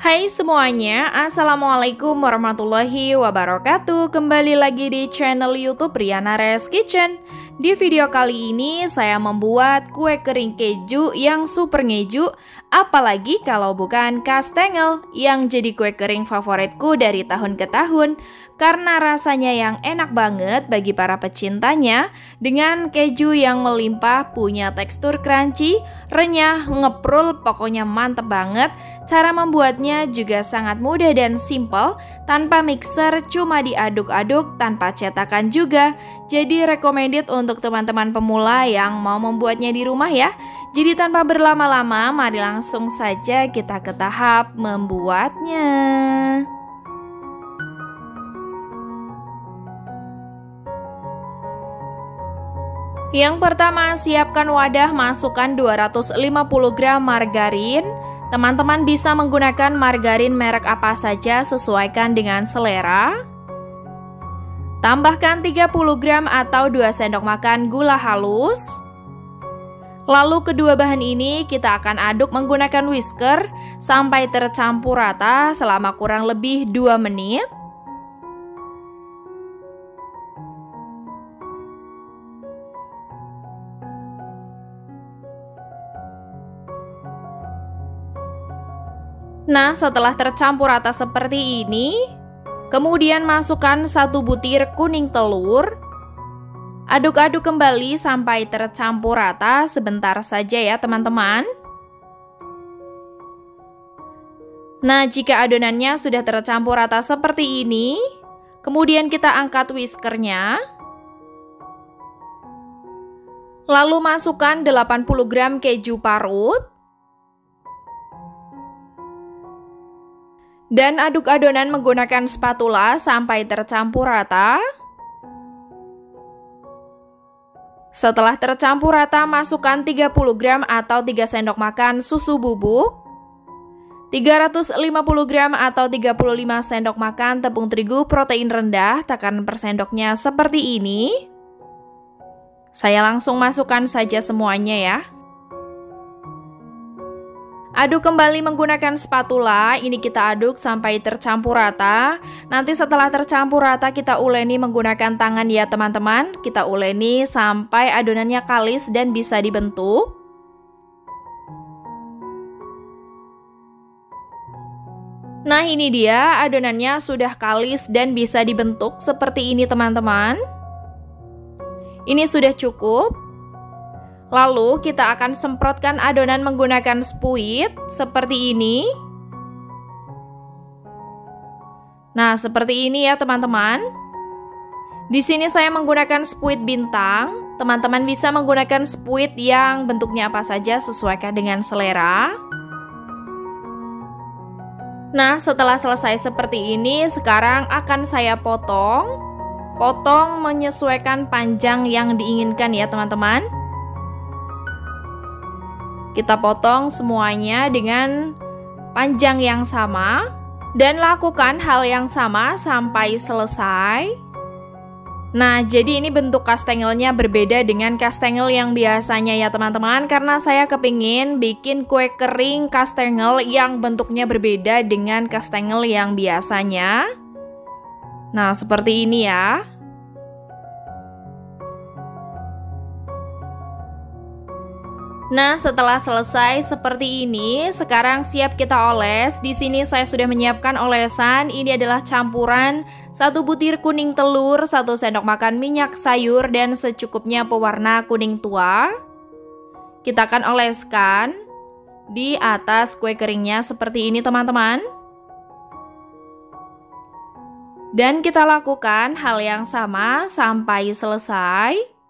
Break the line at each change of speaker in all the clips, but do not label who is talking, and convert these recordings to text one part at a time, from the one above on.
Hai semuanya, Assalamualaikum warahmatullahi wabarakatuh. Kembali lagi di channel YouTube Riana Res Kitchen. Di video kali ini saya membuat kue kering keju yang super ngeju. Apalagi kalau bukan kastengel, yang jadi kue kering favoritku dari tahun ke tahun. Karena rasanya yang enak banget bagi para pecintanya, dengan keju yang melimpah, punya tekstur crunchy, renyah, ngeprul, pokoknya mantep banget. Cara membuatnya juga sangat mudah dan simple, tanpa mixer, cuma diaduk-aduk tanpa cetakan juga. Jadi recommended untuk teman-teman pemula yang mau membuatnya di rumah ya. Jadi tanpa berlama-lama, mari langsung saja kita ke tahap membuatnya. Yang pertama, siapkan wadah, masukkan 250 gram margarin. Teman-teman bisa menggunakan margarin merek apa saja, sesuaikan dengan selera. Tambahkan 30 gram atau 2 sendok makan gula halus. Lalu kedua bahan ini kita akan aduk menggunakan whisker sampai tercampur rata selama kurang lebih 2 menit. Nah, setelah tercampur rata seperti ini, kemudian masukkan 1 butir kuning telur. Aduk-aduk kembali sampai tercampur rata, sebentar saja ya teman-teman. Nah, jika adonannya sudah tercampur rata seperti ini, kemudian kita angkat whiskernya. Lalu masukkan 80 gram keju parut. Dan aduk adonan menggunakan spatula sampai tercampur rata. Setelah tercampur rata, masukkan 30 gram atau 3 sendok makan susu bubuk, 350 gram atau 35 sendok makan tepung terigu protein rendah, takaran per sendoknya seperti ini. Saya langsung masukkan saja semuanya ya. Aduk kembali menggunakan spatula, ini kita aduk sampai tercampur rata. Nanti setelah tercampur rata kita uleni menggunakan tangan ya teman-teman. Kita uleni sampai adonannya kalis dan bisa dibentuk. Nah ini dia, adonannya sudah kalis dan bisa dibentuk seperti ini teman-teman. Ini sudah cukup. Lalu kita akan semprotkan adonan menggunakan spuit seperti ini. Nah, seperti ini ya teman-teman. Di sini saya menggunakan spuit bintang. Teman-teman bisa menggunakan spuit yang bentuknya apa saja, sesuaikan dengan selera. Nah, setelah selesai seperti ini, sekarang akan saya potong. Potong menyesuaikan panjang yang diinginkan ya teman-teman. Kita potong semuanya dengan panjang yang sama dan lakukan hal yang sama sampai selesai. Nah, jadi ini bentuk kastengelnya berbeda dengan kastengel yang biasanya ya teman-teman, karena saya kepingin bikin kue kering kastengel yang bentuknya berbeda dengan kastengel yang biasanya. Nah, seperti ini ya. Nah, setelah selesai seperti ini, sekarang siap kita oles. Di sini saya sudah menyiapkan olesan. Ini adalah campuran 1 butir kuning telur, 1 sendok makan minyak sayur, dan secukupnya pewarna kuning tua. Kita akan oleskan di atas kue keringnya seperti ini teman-teman. Dan kita lakukan hal yang sama sampai selesai.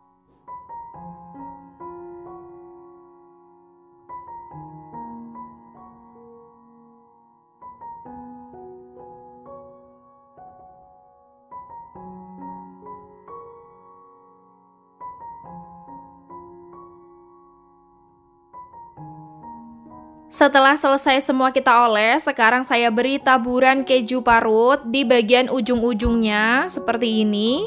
Setelah selesai semua kita oles, sekarang saya beri taburan keju parut di bagian ujung-ujungnya seperti ini.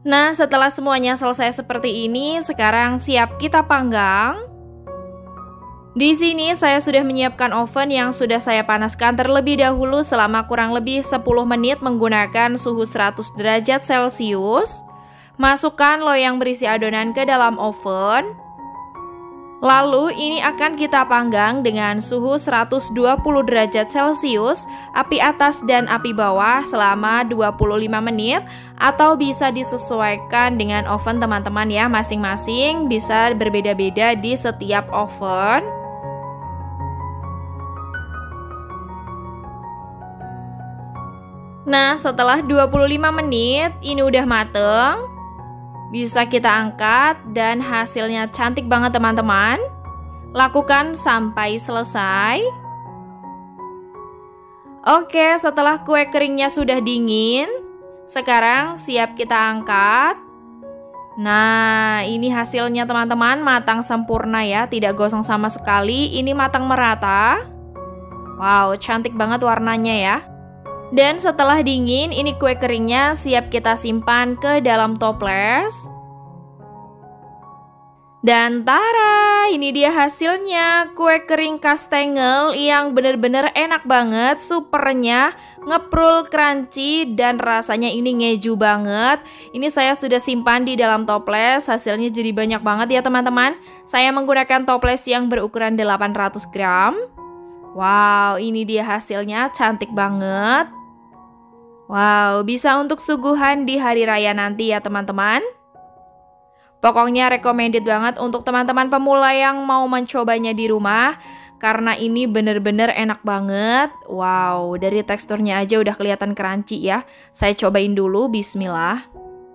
Nah, setelah semuanya selesai seperti ini, sekarang siap kita panggang. Di sini saya sudah menyiapkan oven yang sudah saya panaskan terlebih dahulu selama kurang lebih 10 menit menggunakan suhu 100 derajat Celcius. Masukkan loyang berisi adonan ke dalam oven. Lalu ini akan kita panggang dengan suhu 120 derajat Celcius, api atas dan api bawah selama 25 menit, atau bisa disesuaikan dengan oven teman-teman ya, masing-masing bisa berbeda-beda di setiap oven. Nah, setelah 25 menit ini udah mateng. Bisa kita angkat dan hasilnya cantik banget teman-teman. Lakukan sampai selesai. Oke, setelah kue keringnya sudah dingin, sekarang siap kita angkat. Nah, ini hasilnya teman-teman, matang sempurna ya, tidak gosong sama sekali. Ini matang merata. Wow, cantik banget warnanya ya. Dan setelah dingin, ini kue keringnya siap kita simpan ke dalam toples. Dan tara, ini dia hasilnya, kue kering kastengel yang bener-bener enak banget, supernya, ngeprul, crunchy, dan rasanya ini ngeju banget. Ini saya sudah simpan di dalam toples, hasilnya jadi banyak banget ya teman-teman. Saya menggunakan toples yang berukuran 800 gram. Wow, ini dia hasilnya, cantik banget. Wow, bisa untuk suguhan di hari raya nanti ya teman-teman. Pokoknya recommended banget untuk teman-teman pemula yang mau mencobanya di rumah, karena ini bener-bener enak banget. Wow, dari teksturnya aja udah kelihatan crunchy ya. Saya cobain dulu, bismillah.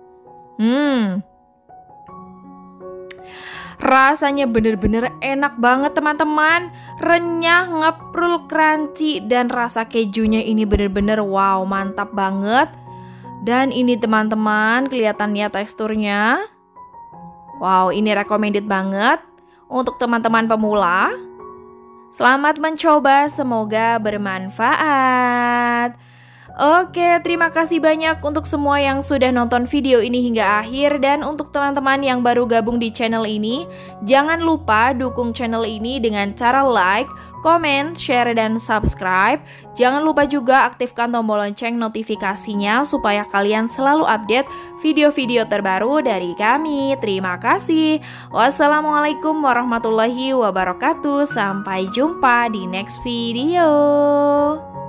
Rasanya bener-bener enak banget teman-teman. Renyah, ngeprul, crunchy, dan rasa kejunya ini bener-bener wow, mantap banget. Dan ini teman-teman, kelihatannya teksturnya. Wow, ini recommended banget untuk teman-teman pemula. Selamat mencoba, semoga bermanfaat. Oke, terima kasih banyak untuk semua yang sudah nonton video ini hingga akhir. Dan untuk teman-teman yang baru gabung di channel ini, jangan lupa dukung channel ini dengan cara like, komen, share, dan subscribe. Jangan lupa juga aktifkan tombol lonceng notifikasinya supaya kalian selalu update video-video terbaru dari kami. Terima kasih. Wassalamualaikum warahmatullahi wabarakatuh. Sampai jumpa di next video.